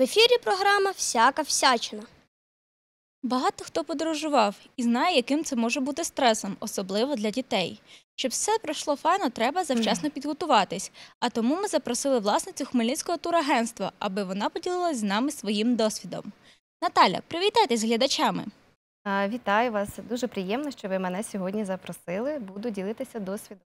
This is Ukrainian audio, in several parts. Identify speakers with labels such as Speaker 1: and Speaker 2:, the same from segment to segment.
Speaker 1: ефірі програма «Всяка всячина».
Speaker 2: Багато хто подорожував і знає, яким це може бути стресом, особливо для дітей. Щоб все пройшло файно, треба завчасно підготуватись. А тому ми запросили власницю Хмельницького турагентства, аби вона поділилась з нами своїм досвідом. Наталя, привітайтесь з глядачами.
Speaker 3: Вітаю вас. Дуже приємно, що ви мене сьогодні запросили. Буду ділитися досвідом.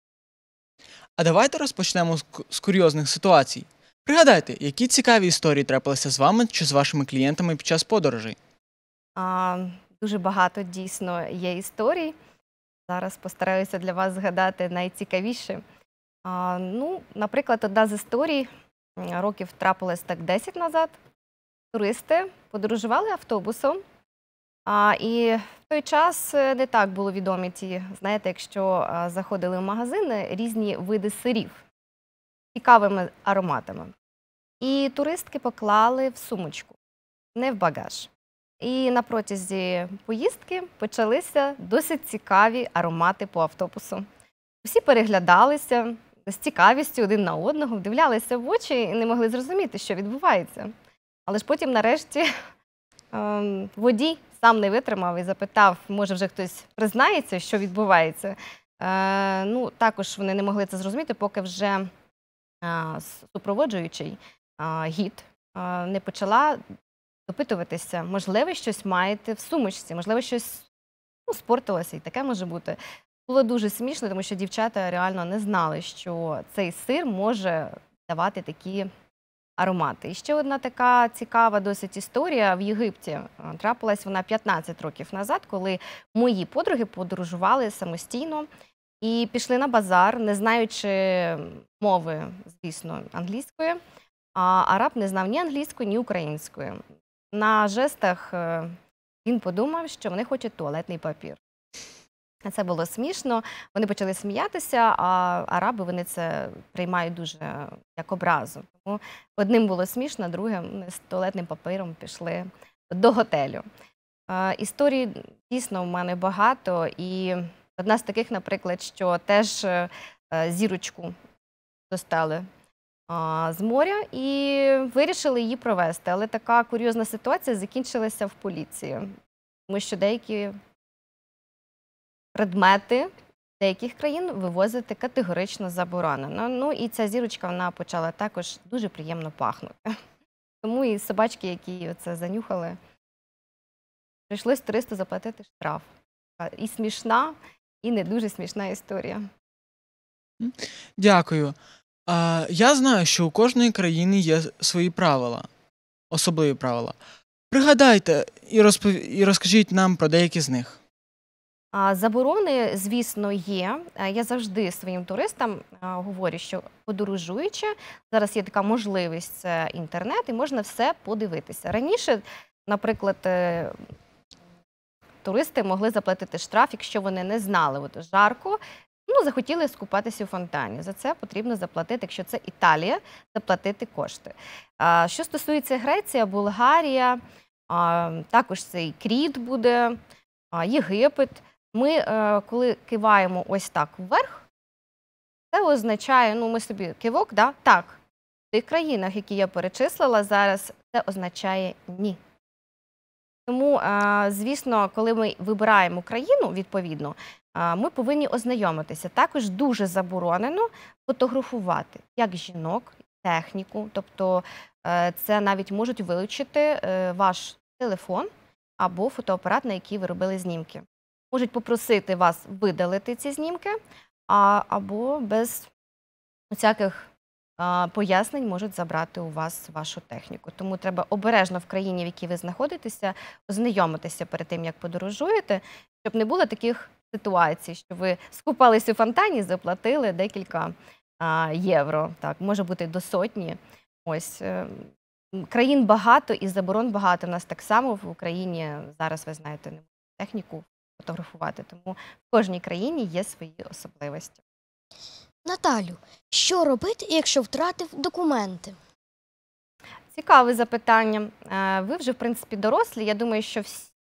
Speaker 4: А давайте розпочнемо з курйозних ситуацій. Пригадайте, які цікаві історії трапилися з вами чи з вашими клієнтами під час подорожей?
Speaker 3: Дуже багато дійсно є історій. Зараз постараюся для вас згадати найцікавіші. Наприклад, одна з історій, років трапилось так 10 назад. Туристи подорожували автобусом. І в той час не так було відомі ті, знаєте, якщо заходили в магазини, різні види сирів з цікавими ароматами. І туристки поклали в сумочку, не в багаж. І на протязі поїздки почалися досить цікаві аромати по автобусу. Всі переглядалися з цікавістю один на одного, вдивлялися в очі і не могли зрозуміти, що відбувається. Але ж потім нарешті водій сам не витримав і запитав, може вже хтось признається, що відбувається. Також вони не могли це зрозуміти, поки вже супроводжуючий гід не почала допитуватися, можливо, щось маєте в сумочці, можливо, щось спортилося, і таке може бути. Було дуже смішно, тому що дівчата реально не знали, що цей сир може давати такі аромати. І ще одна така цікава досить історія в Єгипті. Трапилась вона 15 років назад, коли мої подруги подорожували самостійно і пішли на базар, не знаючи мови, звісно, англійської, а араб не знав ні англійської, ні української. На жестах він подумав, що вони хочуть туалетний папір. Це було смішно, вони почали сміятися, а араби вони це приймають дуже як образу. Тому одним було смішно, другим з туалетним папіром пішли до готелю. Історій дійсно в мене багато, і одна з таких, наприклад, що теж зірочку достали з моря і вирішили її провести. Але така курйозна ситуація закінчилася в поліції, тому що деякі предмети деяких країн вивозити категорично заборонено. І ця зірочка, вона почала також дуже приємно пахнути. Тому і собачки, які це занюхали, прийшлось туристу заплатити штраф. І смішна, і не дуже смішна історія.
Speaker 4: Дякую. Я знаю, що у кожної країни є свої правила, особливі правила. Пригадайте і розкажіть нам про деякі з них.
Speaker 3: Заборони, звісно, є. Я завжди своїм туристам говорю, що подорожуючи, зараз є така можливість, це інтернет, і можна все подивитися. Раніше, наприклад, туристи могли заплатити штраф, якщо вони не знали, жарко, захотіли скупатися у фонтані. За це потрібно заплатити, якщо це Італія, заплатити кошти. Що стосується Греція, Болгарія, також цей Кріт буде, Єгипет. Ми, коли киваємо ось так вверх, це означає, ми собі кивок, так, в тих країнах, які я перечислила зараз, це означає ні. Тому, звісно, коли ми вибираємо країну, відповідно, ми повинні ознайомитися. Також дуже заборонено фотографувати як жінок, техніку, тобто це навіть можуть вилучити ваш телефон або фотоапарат, на який ви робили знімки. Можуть попросити вас видалити ці знімки, або без всяких пояснень можуть забрати у вас вашу техніку. Тому треба обережно в країні, в якій ви знаходитеся, ознайомитися перед тим, як подорожуєте, щоб не було таких ситуацій, що ви скупалися у фонтані, заплатили декілька євро. Так, може бути до сотні. Ось. Країн багато і заборон багато. У нас так само в Україні зараз, ви знаєте, не можна техніку фотографувати. Тому в кожній країні є свої особливості.
Speaker 1: Наталю, що робити, якщо втратив документи?
Speaker 3: Цікаве запитання. Ви вже, в принципі, дорослі. Я думаю, що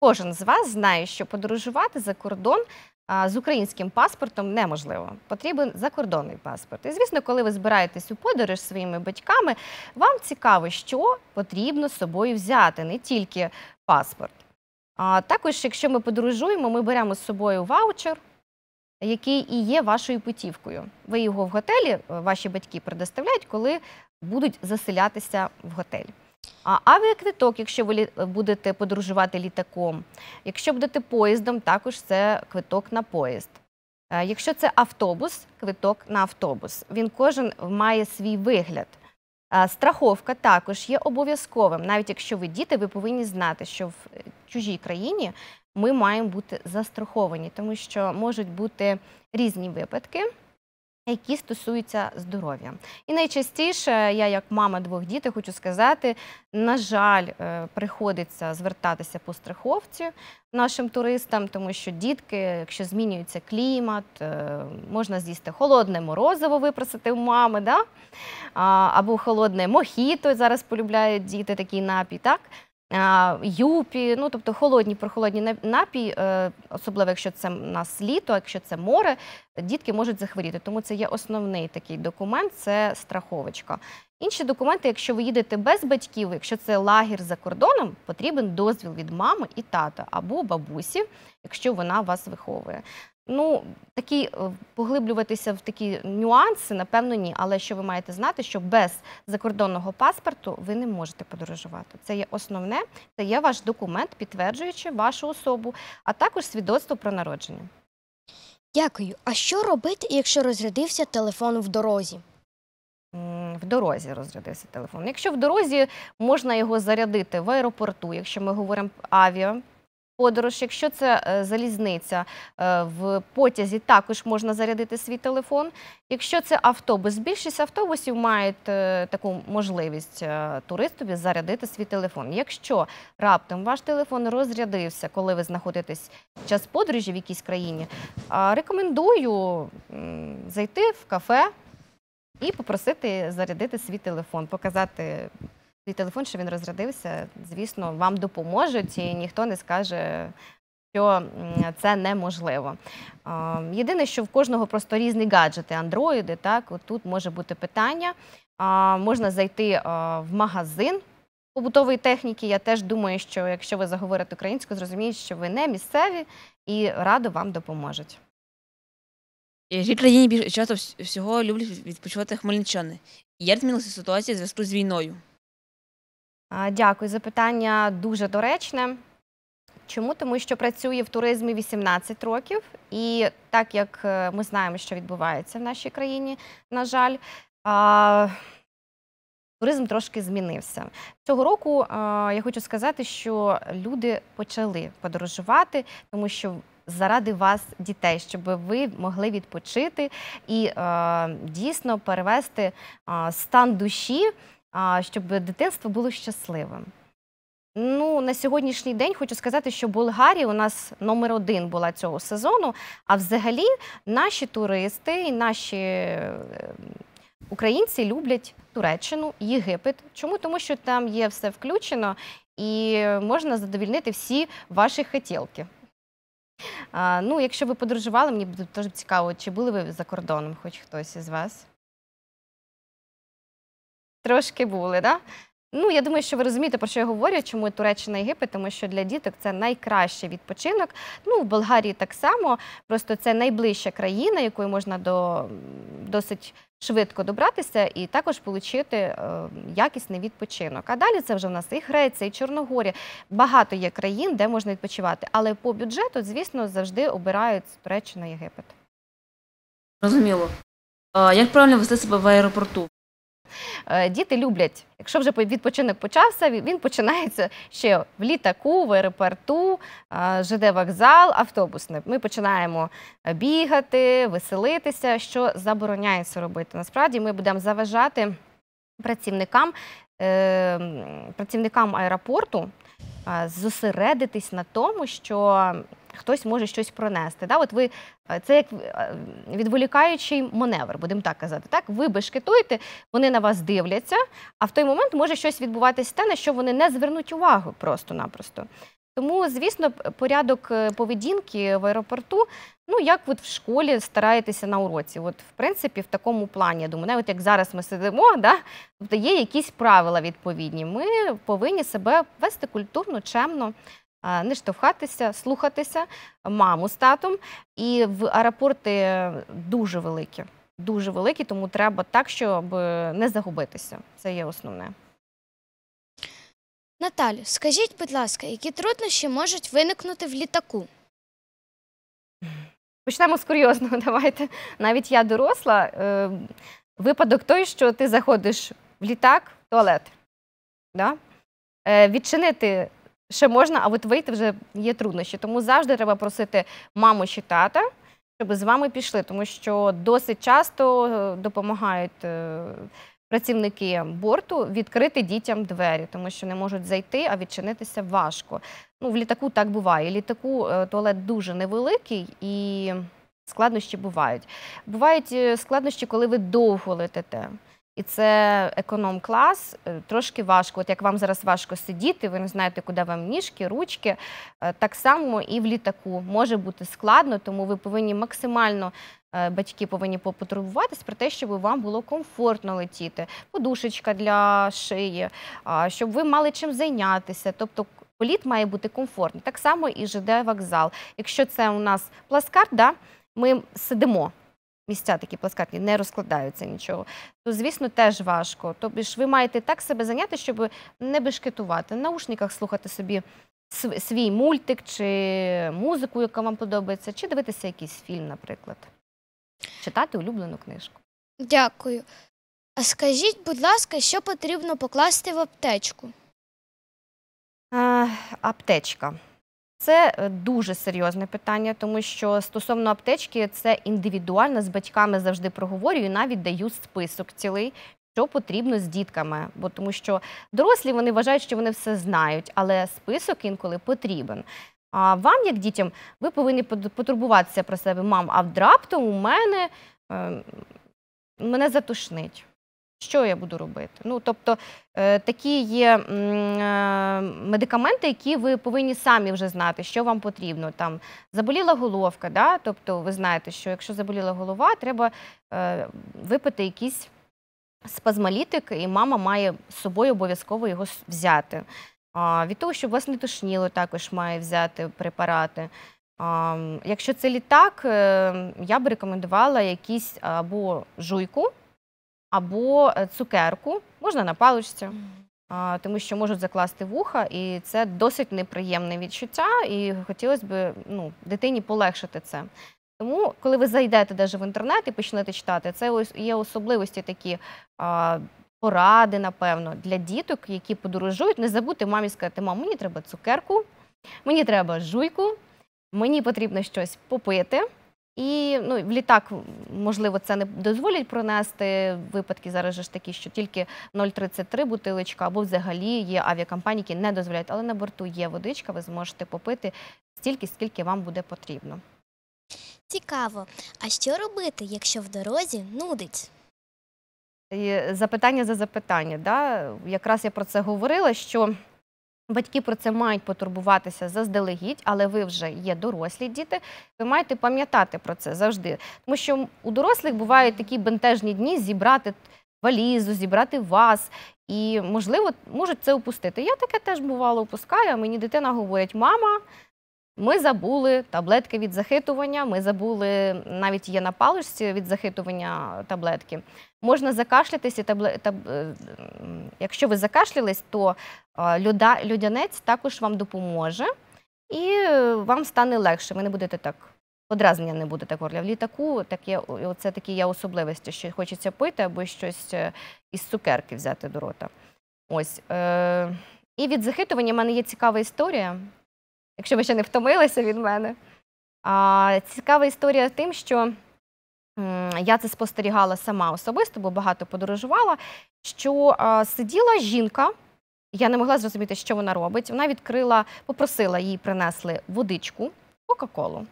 Speaker 3: кожен з вас знає, що подорожувати за кордон з українським паспортом неможливо. Потрібен закордонний паспорт. І, звісно, коли ви збираєтесь у подорож зі своїми батьками, вам цікаво, що потрібно з собою взяти, не тільки паспорт. А також, якщо ми подорожуємо, ми беремо з собою ваучер, який і є вашою путівкою. Ви його в готелі, ваші батьки предоставляють, коли будуть заселятися в готель. А авіаквиток, якщо ви будете подорожувати літаком, якщо будете поїздом, також це квиток на поїзд. Якщо це автобус, квиток на автобус. Він кожен має свій вигляд. Страховка також є обов'язковим. Навіть якщо ви діти, ви повинні знати, що в чужій країні ми маємо бути застраховані, тому що можуть бути різні випадки, які стосуються здоров'я. І найчастіше, я як мама 2 дітей хочу сказати, на жаль, приходиться звертатися по страховці нашим туристам, тому що дітки, якщо змінюється клімат, можна з'їсти холодне морозиво, випросити у мами, да? Або холодне мохіто, зараз полюбляють діти такий напій, так? Юпі, ну, тобто прохолодні напій, особливо якщо це у нас літо, якщо це море, дітки можуть захворіти. Тому це є основний такий документ, це страховочка. Інші документи, якщо ви їдете без батьків, якщо це лагір за кордоном, потрібен дозвіл від мами і тата або бабусі, якщо вона вас виховує. Ну, поглиблюватися в такі нюанси, напевно, ні. Але що ви маєте знати, що без закордонного паспорту ви не можете подорожувати. Це є основне, це є ваш документ, підтверджуючи вашу особу, а також свідоцтво про народження.
Speaker 1: Дякую. А що робити, якщо розрядився телефон в дорозі?
Speaker 3: В дорозі розрядився телефон. Якщо в дорозі, можна його зарядити в аеропорту, якщо ми говоримо авіаподорож, якщо це залізниця, в потязі також можна зарядити свій телефон. Якщо це автобус, більшість автобусів мають таку можливість туристові зарядити свій телефон. Якщо раптом ваш телефон розрядився, коли ви знаходитесь під час подорожі в якійсь країні, рекомендую зайти в кафе і попросити зарядити свій телефон, показати свій телефон, що він розрядився. Звісно, вам допоможуть і ніхто не скаже, що це неможливо. Єдине, що в кожного просто різні гаджети, андроїди, так, тут може бути питання. Можна зайти в магазин побутової техніки. Я теж думаю, що якщо ви заговорите українською, зрозуміють, що ви не місцеві і радо вам допоможуть.
Speaker 5: В якій країні більше часто всього люблять відпочивати хмельничани? І як змінилася ситуація в зв'язку з війною?
Speaker 3: Дякую. Запитання дуже доречне. Чому? Тому що працюю в туризмі 18 років. І так як ми знаємо, що відбувається в нашій країні, на жаль, туризм трошки змінився. Цього року я хочу сказати, що люди почали подорожувати, тому що заради вас, дітей, щоб ви могли відпочити і дійсно перевести стан душі, щоб дитинство було щасливим. Ну, на сьогоднішній день хочу сказати, що Болгарія у нас номер 1 була цього сезону, а взагалі наші туристи і наші українці люблять Туреччину, Єгипет. Чому? Тому що там є все включено і можна задовольнити всі ваші хотілки. Ну, якщо ви подорожували, мені буде дуже цікаво, чи були ви за кордоном, хоч хтось із вас? Трошки були, так? Ну, я думаю, що ви розумієте, про що я говорю, чому Туреччина і Єгипет, тому що для діток це найкращий відпочинок. Ну, в Болгарії так само, просто це найближча країна, якою можна досить швидко добратися і також отримати якісний відпочинок. А далі це вже в нас і Греція, і Чорногорія. Багато є країн, де можна відпочивати. Але по бюджету, звісно, завжди обирають Туреччину і Єгипет.
Speaker 5: Розуміло. Як правильно вести себе в аеропорту?
Speaker 3: Діти люблять, якщо вже відпочинок почався, він починається ще в літаку, в аеропорту, ЖД-вокзал, автобусне. Ми починаємо бігати, веселитися, що забороняється робити. Насправді ми будемо заважати працівникам аеропорту зосередитись на тому, що хтось може щось пронести. Да? От це як відволікаючий маневр, будемо так казати. Так? Ви бешкетуєте, вони на вас дивляться, а в той момент може щось відбуватися те, на що вони не звернуть увагу просто-напросто. Тому, звісно, порядок поведінки в аеропорту, ну, як от в школі стараєтеся на уроці. От, в принципі, в такому плані, я думаю, навіть як зараз ми сидимо, да, тобто є якісь правила відповідні. Ми повинні себе вести культурно, чемно, не штовхатися, слухатися маму з татом. І в аеропорти дуже великі, тому треба так, щоб не загубитися. Це є основне.
Speaker 1: Наталю, скажіть, будь ласка, які труднощі можуть виникнути в літаку?
Speaker 3: Почнемо з курйозного, давайте. Навіть я доросла. Випадок той, що ти заходиш в літак, в туалет. Да? Відчинити ще можна, а от вийти вже є труднощі. Тому завжди треба просити маму чи тата, щоб з вами пішли, тому що досить часто допомагають працівники борту відкрити дітям двері, тому що не можуть зайти, а відчинитися важко. Ну, в літаку так буває. В літаку туалет дуже невеликий і складнощі бувають. Бувають складнощі, коли ви довго летите. І це економ-клас, трошки важко. От як вам зараз важко сидіти, ви не знаєте, куди вам ніжки, ручки, так само і в літаку може бути складно, тому ви повинні максимально, батьки повинні потурбуватись про те, щоб вам було комфортно летіти. Подушечка для шиї, щоб ви мали чим зайнятися. Тобто політ має бути комфортний. Так само і ЖД-вокзал. Якщо це у нас плацкарт, да, ми сидимо. Місця такі плацкартні, не розкладаються нічого, то, звісно, теж важко. Тобто ж ви маєте так себе зайняти, щоб не бешкетувати, в наушниках слухати собі свій мультик чи музику, яка вам подобається, чи дивитися якийсь фільм, наприклад. Читати улюблену книжку.
Speaker 1: Дякую. А скажіть, будь ласка, що потрібно покласти в аптечку?
Speaker 3: Аптечка. Це дуже серйозне питання, тому що стосовно аптечки це індивідуально, з батьками завжди проговорюю, навіть даю список цілий, що потрібно з дітками. Бо тому що дорослі вони вважають, що вони все знають, але список інколи потрібен. А вам, як дітям, ви повинні потурбуватися про себе. Мам, а раптом у мене затошнить. Що я буду робити? Ну, тобто, такі є медикаменти, які ви повинні самі вже знати, що вам потрібно. Там заболіла головка, да? Тобто ви знаєте, що якщо заболіла голова, треба випити якийсь спазмолітик, і мама має з собою обов'язково його взяти. Від того, щоб вас не тошніло, також має взяти препарати. Якщо це літак, я б рекомендувала якісь або жуйку, або цукерку, можна на паличці, тому що можуть закласти вуха, і це досить неприємне відчуття, і хотілося б дитині полегшити це. Тому, коли ви зайдете навіть в інтернет і почнете читати, це є особливості такі поради, напевно, для діток, які подорожують. Не забудьте мамі сказати: мам, мені треба цукерку, мені треба жуйку, мені потрібно щось попити. І в літак, можливо, це не дозволять пронести. Випадки зараз ж такі, що тільки 0,33 бутилочка, або взагалі є авіакомпанії, які не дозволяють. Але на борту є водичка, ви зможете попити стільки, скільки вам буде потрібно.
Speaker 1: Цікаво. А що робити, якщо в дорозі нудить?
Speaker 3: І запитання за запитання. Да? Якраз я про це говорила, що батьки про це мають потурбуватися заздалегідь, але ви вже є дорослі діти, ви маєте пам'ятати про це завжди. Тому що у дорослих бувають такі бентежні дні зібрати валізу, зібрати вас, і, можливо, можуть це упустити. Я таке теж бувало упускаю, а мені дитина говорить: мама, ми забули таблетки від захитування, ми забули, навіть є на паличці від захитування таблетки. Можна закашлятися, якщо ви закашлялись, то льодянець також вам допоможе і вам стане легше. Ви не будете так, подразнення не буде так горло. В літаку це такі є особливості, що хочеться пити або щось із цукерки взяти до рота. Ось. І від захитування в мене є цікава історія, якщо ви ще не втомилися від мене. Цікава історія тим, що я це спостерігала сама особисто, бо багато подорожувала, що сиділа жінка, я не могла зрозуміти, що вона робить. Вона відкрила, попросила, їй принесли водичку, кока-колу,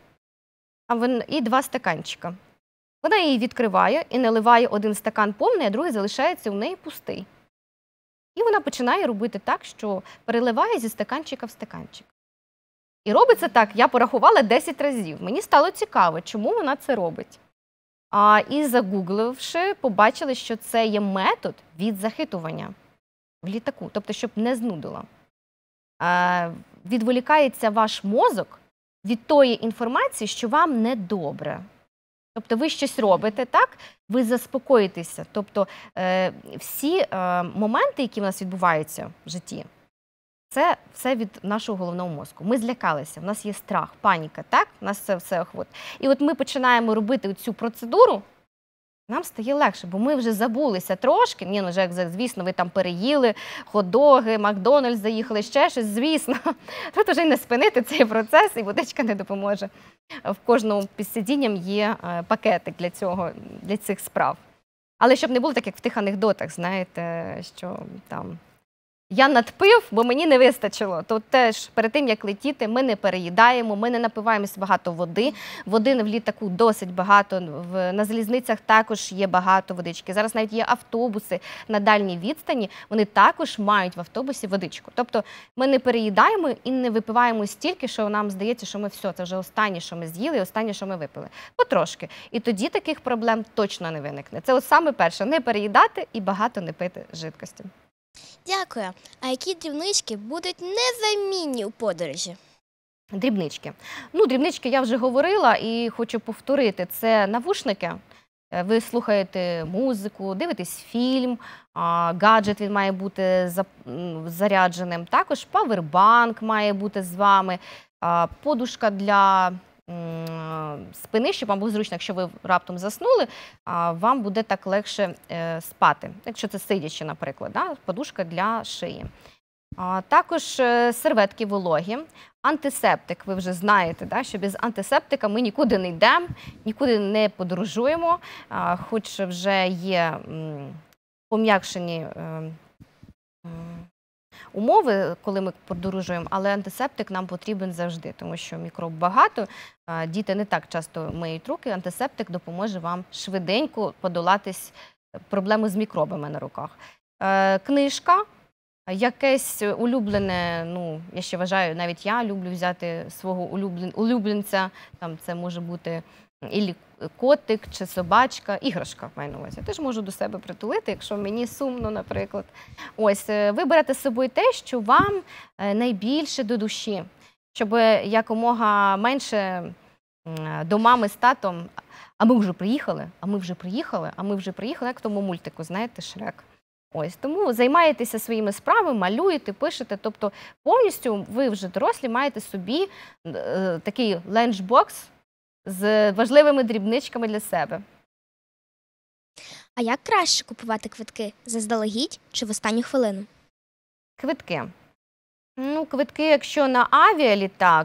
Speaker 3: і 2 стаканчика. Вона її відкриває і наливає один стакан повний, а другий залишається у неї пустий. І вона починає робити так, що переливає зі стаканчика в стаканчик. І робиться так, я порахувала 10 разів. Мені стало цікаво, чому вона це робить. І загугливши, побачили, що це є метод від захитування в літаку, тобто, щоб не знудило. Відволікається ваш мозок від тої інформації, що вам недобре. Тобто ви щось робите, так? Ви заспокоїтеся. Тобто всі моменти, які в нас відбуваються в житті, це все від нашого головного мозку. Ми злякалися, в нас є страх, паніка, так? У нас це все охват. І от ми починаємо робити цю процедуру, нам стає легше, бо ми вже забулися трошки. Ні, ну, звісно, ви там переїли, хот-доги, Макдональдс заїхали, ще щось, звісно. Тут вже й не спинити цей процес, і водичка не допоможе. В кожному під сидінням є пакетик для цього, для цих справ. Але щоб не було так, як в тих анекдотах, знаєте, що там я надпив, бо мені не вистачило. То теж перед тим, як летіти, ми не переїдаємо, ми не напиваємося багато води. Води в літаку досить багато, на залізницях також є багато водички. Зараз навіть є автобуси на дальній відстані, вони також мають в автобусі водичку. Тобто ми не переїдаємо і не випиваємо стільки, що нам здається, що ми все, це вже останнє, що ми з'їли, останнє, що ми випили. Потрошки. І тоді таких проблем точно не виникне. Це от саме перше – не переїдати і багато не пити жидкості.
Speaker 1: Дякую. А які дрібнички будуть незамінні у подорожі?
Speaker 3: Дрібнички. Ну, дрібнички я вже говорила і хочу повторити. Це навушники. Ви слухаєте музику, дивитесь фільм, гаджет він має бути зарядженим. Також павербанк має бути з вами, подушка для спини, щоб вам було зручно, якщо ви раптом заснули, вам буде так легше спати. Якщо це сидячи, наприклад, да? Подушка для шиї. Також серветки вологі, антисептик, ви вже знаєте, да? Що без антисептика ми нікуди не йдемо, нікуди не подорожуємо, хоч вже є пом'якшені умови, коли ми подорожуємо, але антисептик нам потрібен завжди, тому що мікроб багато, діти не так часто миють руки, антисептик допоможе вам швиденько подолати проблеми з мікробами на руках. Книжка, якесь улюблене, ну, я ще вважаю, навіть я люблю взяти свого улюбленця, там це може бути і котик чи собачка, іграшка, маю на увазі. Я теж можу до себе притулити, якщо мені сумно, наприклад. Ось, ви берете з собою те, що вам найбільше до душі, щоб якомога менше до мами з татом, а ми вже приїхали, а ми вже приїхали, а ми вже приїхали, як в тому мультику, знаєте, Шрек. Ось, тому займаєтеся своїми справами, малюєте, пишете, тобто повністю ви вже дорослі маєте собі такий ленчбокс з важливими дрібничками для себе.
Speaker 1: А як краще купувати квитки? Заздалегідь чи в останню хвилину?
Speaker 3: Квитки. Ну, квитки, якщо на авіалітак,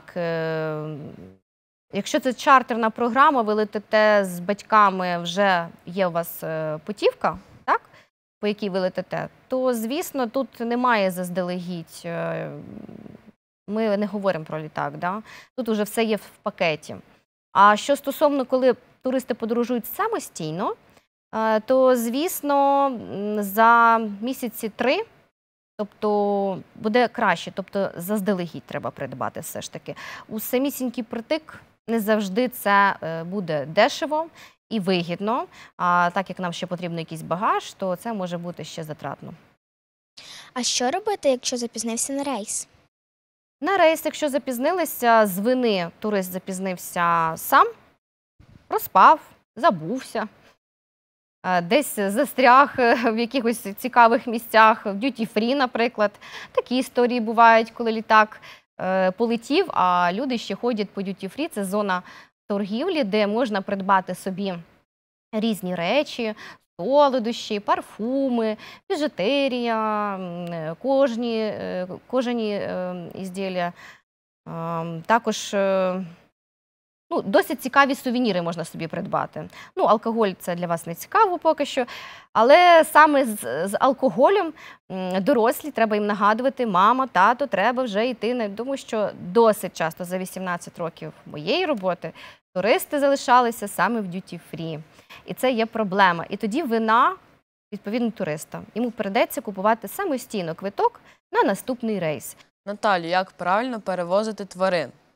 Speaker 3: якщо це чартерна програма, ви летите з батьками, вже є у вас путівка, так, по якій ви летите, то, звісно, тут немає заздалегідь. Ми не говоримо про літак, да? Тут вже все є в пакеті. А що стосовно, коли туристи подорожують самостійно, то, звісно, за місяці 3, тобто буде краще, тобто заздалегідь треба придбати все ж таки. У самісінький притик не завжди це буде дешево і вигідно, а так як нам ще потрібен якийсь багаж, то це може бути ще затратно.
Speaker 1: А що робити, якщо запізнився на рейс?
Speaker 3: На рейс, якщо запізнилися, з вини турист запізнився сам, проспав, забувся, десь застряг в якихось цікавих місцях, в дюті-фрі, наприклад. Такі історії бувають, коли літак полетів, а люди ще ходять по дюті-фрі. Це зона торгівлі, де можна придбати собі різні речі, солодощі, парфуми, біжутерія, кожані ізділля. Також ну, досить цікаві сувеніри можна собі придбати. Ну, алкоголь – це для вас не цікаво поки що, але саме з алкоголем дорослі, треба їм нагадувати: мама, тато, треба вже йти. Тому що досить часто за 18 років моєї роботи туристи залишалися саме в дюті-фрі. І це є проблема. І тоді вина, відповідно, туриста. Йому прийдеться купувати самостійно квиток на наступний рейс.
Speaker 6: Наталю, як правильно перевозити тварин?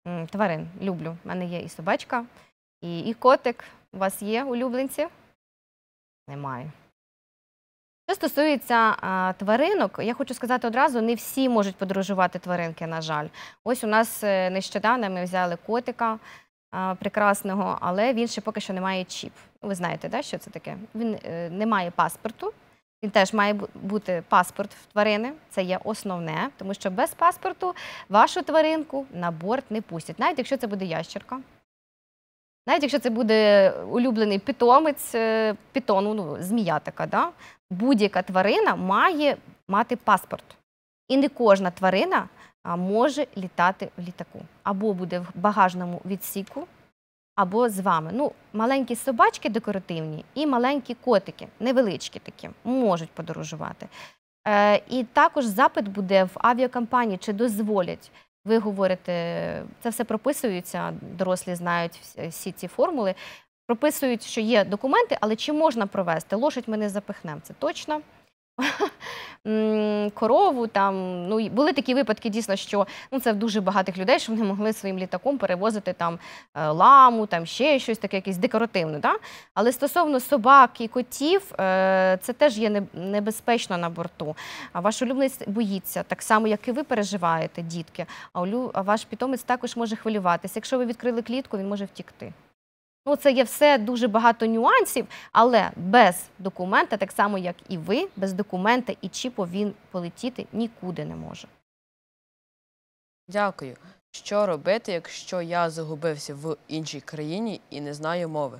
Speaker 3: Тварин люблю. У мене є і собачка, і котик. У вас є улюбленці? Немає. Що стосується тваринок, я хочу сказати одразу, не всі можуть подорожувати тваринки, на жаль. Ось у нас нещодавно ми взяли котика прекрасного, але він ще поки що не має чіп. Ви знаєте, да, що це таке? Він не має паспорту. Він теж має бути паспорт в тварини, це є основне, тому що без паспорту вашу тваринку на борт не пустять, навіть якщо це буде ящерка. Навіть якщо це буде улюблений питомець, питон, ну, змія така, да? Будь-яка тварина має мати паспорт. І не кожна тварина може літати в літаку. Або буде в багажному відсіку, або з вами. Ну, маленькі собачки декоративні і маленькі котики, невеличкі такі, можуть подорожувати. І також запит буде в авіакомпанії, чи дозволять. Ви говорите, це все прописується, дорослі знають всі ці формули, прописують, що є документи, але чи можна провести? Лошадь ми не запихнемо, це точно. Корову, там, ну, були такі випадки, дійсно, що це в дуже багатих людей, що вони могли своїм літаком перевозити там ламу, там ще щось таке, якесь декоративне. Да? Але стосовно собак і котів, це теж є небезпечно на борту. А ваш улюбленець боїться, так само, як і ви переживаєте, дітки, а ваш питомець також може хвилюватися. Якщо ви відкрили клітку, він може втікти. Ну, це є все дуже багато нюансів, але без документа, так само, як і ви, без документа і чіпу він полетіти нікуди не може.
Speaker 6: Дякую. Що робити, якщо я загубився в іншій країні і не знаю мови?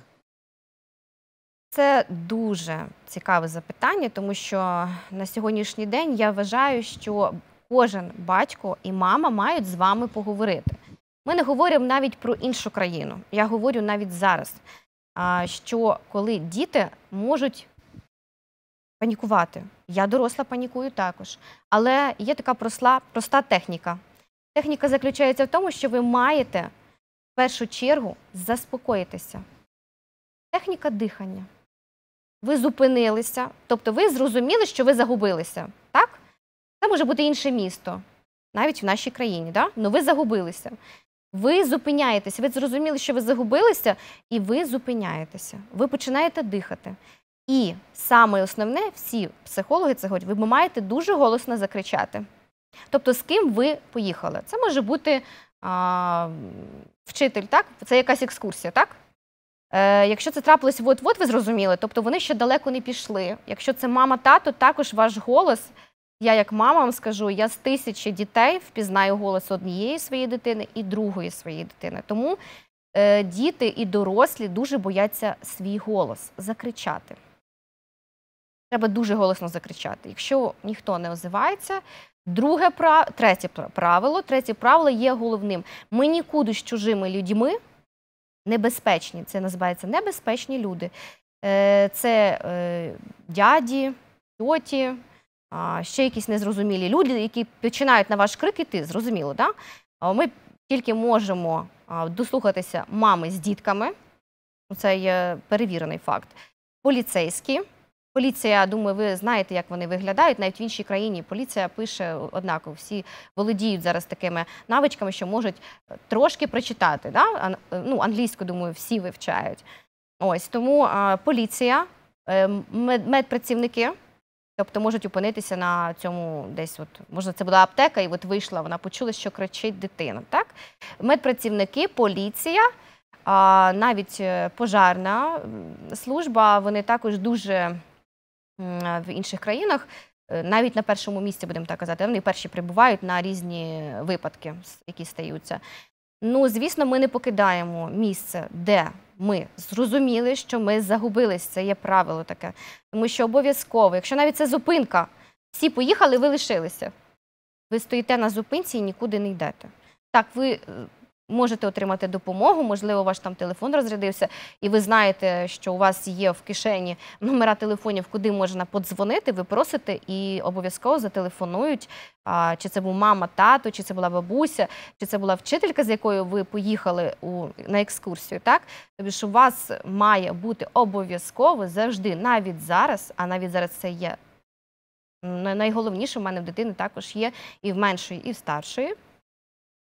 Speaker 3: Це дуже цікаве запитання, тому що на сьогоднішній день я вважаю, що кожен батько і мама мають з вами поговорити. Ми не говоримо навіть про іншу країну. Я говорю навіть зараз, що коли діти можуть панікувати. Я доросла панікую також. Але є така проста техніка. Техніка заключається в тому, що ви маєте в першу чергу заспокоїтися. Техніка дихання. Ви зупинилися, тобто ви зрозуміли, що ви загубилися. Так? Це може бути інше місто, навіть в нашій країні. Да? Но ви загубилися. Ви зупиняєтеся, ви зрозуміли, що ви загубилися, і ви зупиняєтеся. Ви починаєте дихати. І саме основне, всі психологи це говорять, ви маєте дуже голосно закричати. Тобто, з ким ви поїхали. Це може бути вчитель, так? Це якась екскурсія, так? Якщо це трапилось от-от, ви зрозуміли, тобто вони ще далеко не пішли. Якщо це мама, тато, також ваш голос. Я як мама вам скажу, я з 1000 дітей впізнаю голос однієї своєї дитини і другої своєї дитини. Тому діти і дорослі дуже бояться свій голос закричати. Треба дуже голосно закричати. Якщо ніхто не озивається, третє правило є головним. Ми нікуди з чужими людьми небезпечні. Це називається небезпечні люди. Це дяді, тьоті, ще якісь незрозумілі люди, які починають на ваш крик іти, зрозуміло, да? Ми тільки можемо дослухатися мами з дітками, це є перевірений факт, поліцейські. Поліція, думаю, ви знаєте, як вони виглядають, навіть в іншій країні поліція пише однаково, всі володіють зараз такими навичками, що можуть трошки прочитати, да? Ну, англійську, думаю, всі вивчають. Ось, тому поліція, медпрацівники, тобто можуть опинитися на цьому десь, може це була аптека, і от вийшла, вона почула, що кричить дитина. Так? Медпрацівники, поліція, навіть пожарна служба, вони також дуже в інших країнах, навіть на першому місці, будемо так казати, вони перші прибувають на різні випадки, які стаються. Ну, звісно, ми не покидаємо місце, де ми зрозуміли, що ми загубились, це є правило таке. Тому що обов'язково, якщо навіть це зупинка, всі поїхали, ви лишилися. Ви стоїте на зупинці і нікуди не йдете. Так, ви можете отримати допомогу, можливо, ваш там телефон розрядився, і ви знаєте, що у вас є в кишені номера телефонів, куди можна подзвонити, ви просите і обов'язково зателефонують, чи це був мама, тато, чи це була бабуся, чи це була вчителька, з якою ви поїхали на екскурсію, так? Тобто, що у вас має бути обов'язково завжди, навіть зараз, а навіть зараз це є найголовніше, в мене в дитини також є і в меншої, і в старшої,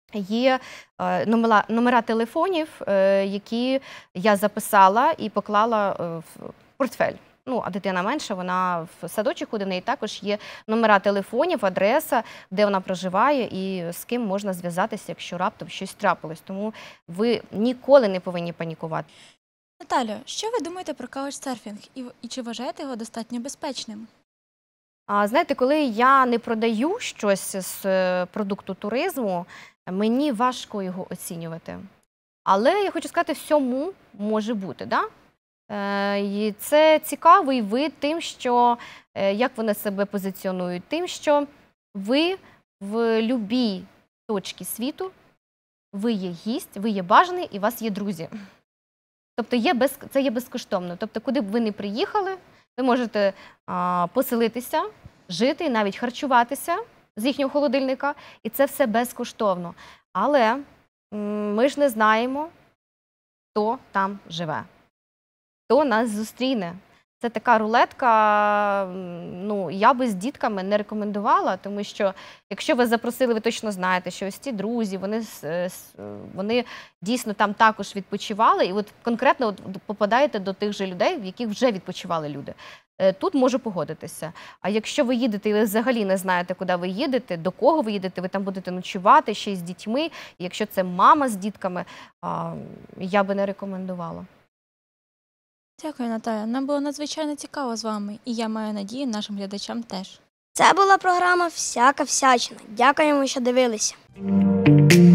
Speaker 3: Є номера телефонів, які я записала і поклала в портфель. Ну, а дитина менша, вона в садочок ходить, в неї також є номера телефонів, адреса, де вона проживає і з ким можна зв'язатися, якщо раптом щось трапилось. Тому ви ніколи не повинні панікувати.
Speaker 2: Наталю, що ви думаєте про каучсерфінг і чи вважаєте його достатньо безпечним?
Speaker 3: Знаєте, коли я не продаю щось з продукту туризму, мені важко його оцінювати. Але я хочу сказати, всьому може бути. Да? І це цікавий вид тим, що як вони себе позиціонують, тим, що ви в будь-якій точці світу, ви є гість, ви є бажаний і у вас є друзі. Тобто це є безкоштовно. Тобто, куди б ви не приїхали, ви можете поселитися, жити і навіть харчуватися з їхнього холодильника, і це все безкоштовно. Але ми ж не знаємо, хто там живе, хто нас зустріне. Це така рулетка, ну, я би з дітками не рекомендувала, тому що якщо ви запросили, ви точно знаєте, що ось ці друзі, вони дійсно там також відпочивали, і от конкретно от попадаєте до тих же людей, в яких вже відпочивали люди. Тут можу погодитися. А якщо ви їдете і ви взагалі не знаєте, куди ви їдете, до кого ви їдете, ви там будете ночувати ще й з дітьми, і якщо це мама з дітками, я би не рекомендувала.
Speaker 2: Дякую, Наталя. Нам було надзвичайно цікаво з вами, і я маю надію, нашим глядачам теж.
Speaker 7: Це була програма «Всяка всячина». Дякуємо, що дивилися.